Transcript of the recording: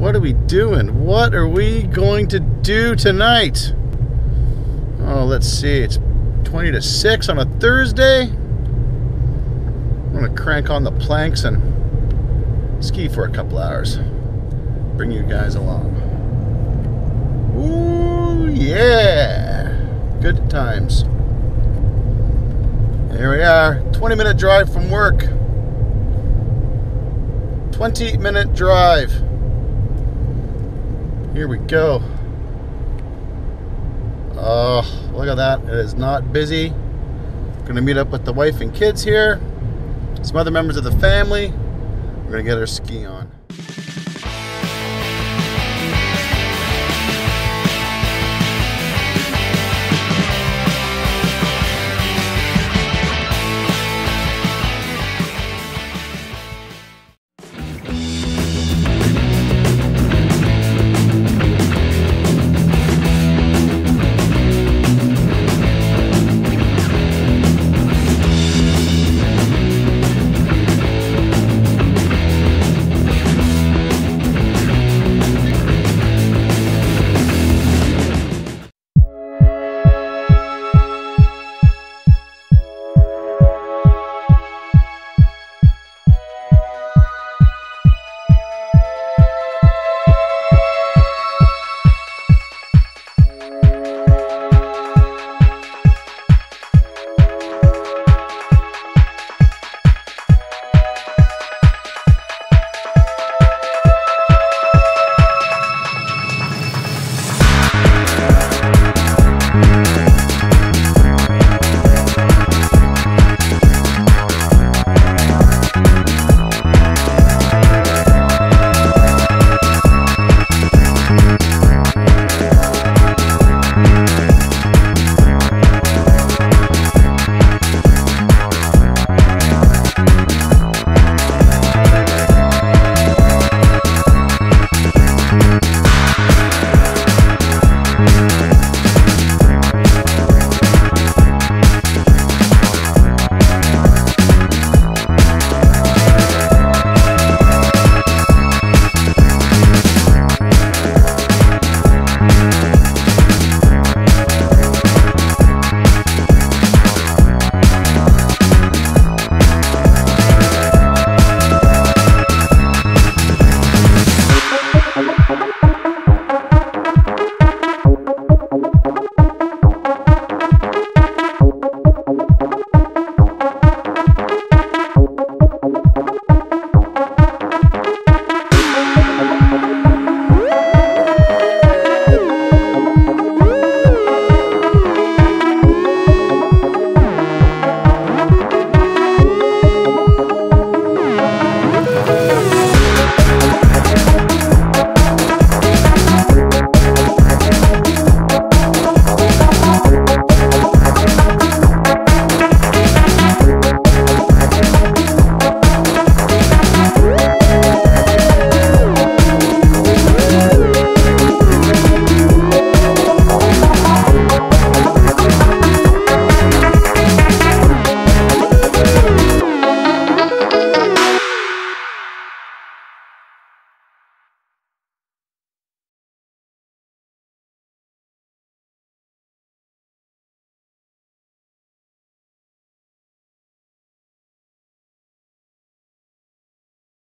What are we doing? What are we going to do tonight? Oh, let's see. It's 20 to 6 on a Thursday. I'm going to crank on the planks and ski for a couple hours. Bring you guys along. Ooh, yeah. Good times. Here we are. 20-minute drive from work. 20-minute drive. Here we go. Oh, look at that. It is not busy. Going to meet up with the wife and kids here. Some other members of the family. We're going to get our ski on.